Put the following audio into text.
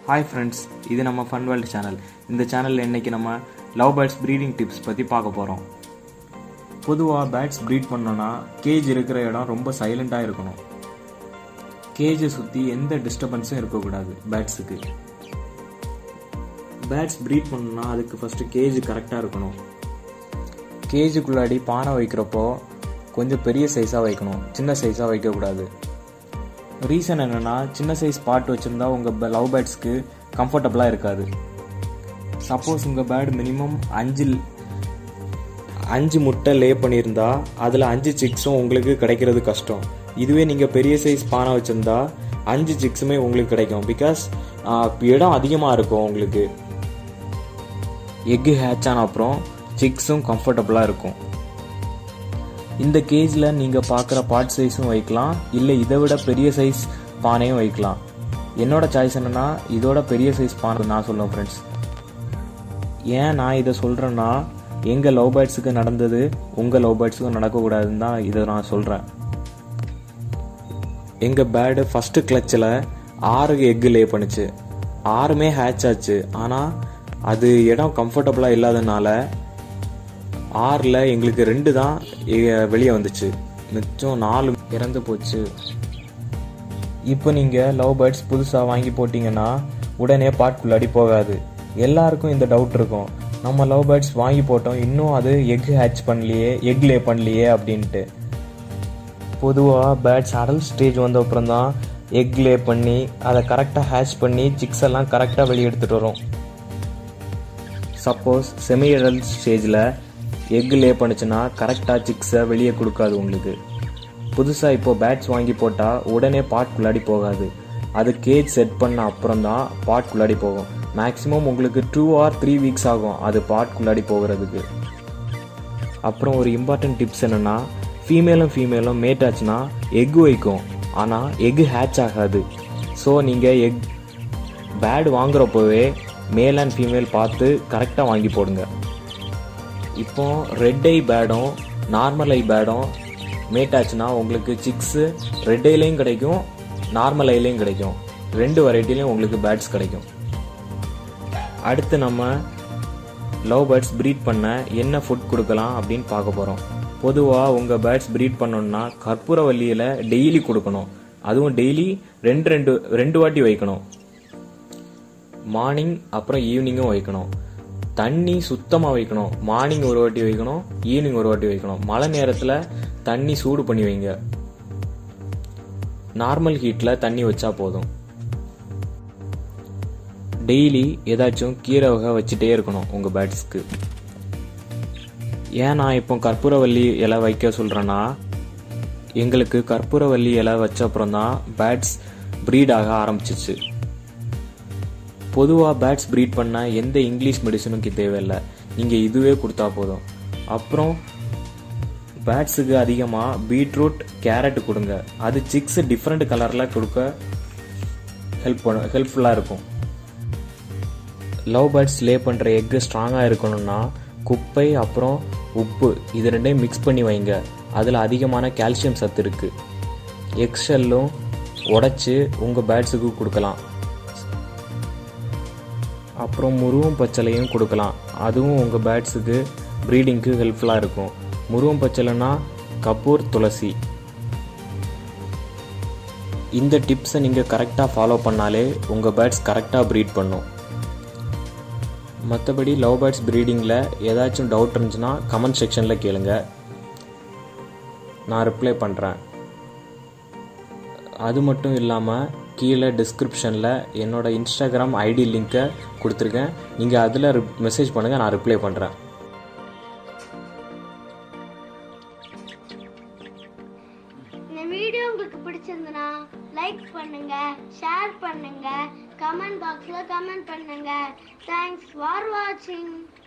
Hi friends, இது நம்ம fun world channel. இந்த சேனலில் இன்றைக்கி நம்ம லவ் பேர்ட்ஸ் ப்ரீடிங் டிப்ஸ் பற்றி பார்க்க போகிறோம். பொதுவாக பேர்ட்ஸ் ப்ரீட் பண்ணோன்னா கேஜ் இருக்கிற இடம் ரொம்ப சைலண்ட்டாக இருக்கணும். கேஜை சுற்றி எந்த டிஸ்டர்பன்ஸும் இருக்கக்கூடாது. பேர்ட்ஸ் ப்ரீட் பண்ணோன்னா அதுக்கு ஃபஸ்ட்டு கேஜ் கரெக்டாக இருக்கணும். கேஜுக்குள்ளாடி பானை வைக்கிறப்போ கொஞ்சம் பெரிய சைஸாக வைக்கணும், சின்ன சைஸாக வைக்கக்கூடாது. ரீசன் என்னென்னா, சின்ன சைஸ் பாட் வச்சுருந்தா உங்கள் லவ் பேர்ட்ஸ்க்கு கம்ஃபர்டபுளாக இருக்காது. சப்போஸ் உங்கள் பேர்டு மினிமம் 5 முட்டை லே பண்ணியிருந்தா அதில் 5 சிக்ஸும் உங்களுக்கு கிடைக்கிறது கஷ்டம். இதுவே நீங்கள் பெரிய சைஸ் பானை வச்சுருந்தா 5 சிக்ஸுமே உங்களுக்கு கிடைக்கும். பிகாஸ் இடம் அதிகமாக இருக்கும். உங்களுக்கு எக்கு ஹேட்ச் ஆன அப்புறம் சிக்ஸும் கம்ஃபர்டபுளாக இருக்கும். இந்த கேஜில் நீங்கள் பார்க்குற பாட் சைஸும் வைக்கலாம், இல்லை இதை விட பெரிய சைஸ் பானையும் வைக்கலாம். என்னோட சாய்ஸ் என்னென்னா இதோட பெரிய சைஸ் பானை நான் சொல்லுவேன் ஃப்ரெண்ட்ஸ். ஏன் நான் இதை சொல்கிறேன்னா, எங்கள் லவ் பேர்ட்ஸுக்கு நடந்தது உங்கள் லவ் பேர்ட்ஸுக்கும் நடக்கக்கூடாதுன்னு தான் இதை நான் சொல்கிறேன். எங்கள் பேர்டு ஃபஸ்ட்டு கிளச்சில் 6 எக்கு லே பண்ணுச்சு, 6மே ஹேட்ச் ஆச்சு. ஆனால் அது இடம் கம்ஃபர்டபுளாக இல்லாதனால 6ல் எங்களுக்கு 2 தான் வெளியே வந்துச்சு, மிச்சம் 4 இறந்து போச்சு. இப்போ நீங்கள் லவ் பேர்ட்ஸ் புதுசாக வாங்கி போட்டிங்கன்னா உடனே பாட்குள்ளாடி போகாது. எல்லாருக்கும் இந்த டவுட் இருக்கும், நம்ம லவ் பேர்ட்ஸ் வாங்கி போட்டோம், இன்னும் அது எக் ஹேட்ச் பண்ணலையே, எக் லே பண்ணலையே அப்படின்ட்டு. பொதுவாக பேர்ட்ஸ் அடல்ட் ஸ்டேஜ் வந்த அப்புறம் தான் எக் லே பண்ணி அதை கரெக்டாக ஹேட்ச் பண்ணி சிக்ஸ் எல்லாம் கரெக்டாக வெளியே எடுத்துகிட்டு வரும். சப்போஸ் செமி அடல்ட் ஸ்டேஜில் எக் லே பண்ணுச்சுன்னா கரெக்டாக சிக்ஸை வெளியே கொடுக்காது உங்களுக்கு. புதுசாக இப்போது பேட்ஸ் வாங்கி போட்டால் உடனே பாட்குள்ளாடி போகாது. அது கேஜ் செட் பண்ண அப்புறம் தான் பாட்குள்ளாடி போகும். மேக்ஸிமம் உங்களுக்கு 2 or 3 வீக்ஸ் ஆகும் அது பாட்குள்ளாடி போகிறதுக்கு. அப்புறம் ஒரு இம்பார்ட்டன்ட் டிப்ஸ் என்னென்னா, ஃபீமேலும் மேட் ஆச்சுன்னா எக் வைக்கும், ஆனால் எக் ஹேட்ச் ஆகாது. ஸோ நீங்கள் பேட் வாங்குறப்போவே மேல் அண்ட் ஃபீமேல் பார்த்து கரெக்டாக வாங்கி போடுங்க. இப்போ ரெட் ஐ பேடும் நார்மல் ஐ பேடும் மேட் ஆச்சுன்னா உங்களுக்கு சிக்ஸு ரெட் ஐலையும் கிடைக்கும், நார்மல் ஐலையும் கிடைக்கும். 2 வெரைட்டிலையும் உங்களுக்கு பேர்ட்ஸ் கிடைக்கும். அடுத்து நம்ம லவ் பேர்ட்ஸ் ப்ரீட் பண்ண என்ன ஃபுட் கொடுக்கலாம் அப்படின்னு பார்க்க போகிறோம். பொதுவாக உங்கள் பேர்ட்ஸ் ப்ரீட் பண்ணணுன்னா கற்பூரவல்லியில் டெய்லி கொடுக்கணும். அதுவும் டெய்லி 2 வாட்டி வைக்கணும். மார்னிங் அப்புறம் ஈவினிங்கும் வைக்கணும். தண்ணி சுத்தமாக வைக்கணும். மார்னிங் ஒரு வாட்டி வைக்கணும், ஈவினிங் ஒரு வாட்டி வைக்கணும். மழை நேரத்தில் தண்ணி சூடு பண்ணி வைங்க, நார்மல் ஹீட்டில் தண்ணி வச்சா போதும். டெய்லி ஏதாச்சும் கீரை வகை வச்சுட்டே இருக்கணும் உங்கள் பேர்ட்ஸ்க்கு. ஏன் நான் இப்போ கற்பூரவல்லி இலை வைக்க சொல்கிறேன்னா, எங்களுக்கு கற்பூரவல்லி இலை வச்ச அப்புறம் தான் பேர்ட்ஸ் ப்ரீட் ஆக ஆரம்பிச்சிச்சு. பொதுவாக பேர்ட்ஸ் ப்ரீட் பண்ண எந்த இங்கிலீஷ் மெடிசனுக்கு தேவையில்லை, நீங்கள் இதுவே கொடுத்தா போதும். அப்புறம் பேர்ட்ஸுக்கு அதிகமாக பீட்ரூட், கேரட் கொடுங்க. அது சிக்ஸ் டிஃப்ரெண்ட் கலரில் கொடுக்க ஹெல்ப்ஃபுல்லாக இருக்கும். லவ் பேர்ட்ஸ் லே பண்ணுற எக்கு ஸ்ட்ராங்காக இருக்கணும்னா குப்பை அப்புறம் உப்பு இது 2ஐயும் மிக்ஸ் பண்ணி வைங்க. அதில் அதிகமான கால்சியம் சத்து இருக்குது. எக் ஷெல்லும் உடைச்சி உங்கள் பேர்ட்ஸுக்கு கொடுக்கலாம். அப்புறம் முருவம் பச்சலையும் கொடுக்கலாம். அதுவும் உங்கள் பேர்ட்ஸுக்கு ப்ரீடிங்க்கு ஹெல்ப்ஃபுல்லாக இருக்கும். முருவம் பச்சலைன்னா கப்பூர், துளசி. இந்த டிப்ஸை நீங்கள் கரெக்டாக ஃபாலோ பண்ணாலே உங்கள் பேர்ட்ஸ் கரெக்டாக ப்ரீட் பண்ணும். மற்றபடி லவ் பேர்ட்ஸ் ப்ரீடிங்கில் ஏதாச்சும் டவுட் இருந்துச்சுன்னா கமெண்ட் செக்ஷனில் கேளுங்க, நான் ரிப்ளை பண்ணுறேன். அது மட்டும் இல்லாமல் கீழே டிஸ்கிரிப்ஷனில் என்னோட இன்ஸ்டாகிராம் ஐடி லிங்க்கை கொடுத்துருக்கேன். நீங்கள் அதில் மெசேஜ் பண்ணுங்கள், நான் ரிப்ளை பண்ணுறேன். இந்த வீடியோ உங்களுக்கு பிடிச்சிருந்தனா லைக் பண்ணுங்க, ஷேர் பண்ணுங்க, கமெண்ட் பாக்ஸில் கமெண்ட் பண்ணுங்க. தேங்க்ஸ் ஃபார் வாட்சிங்.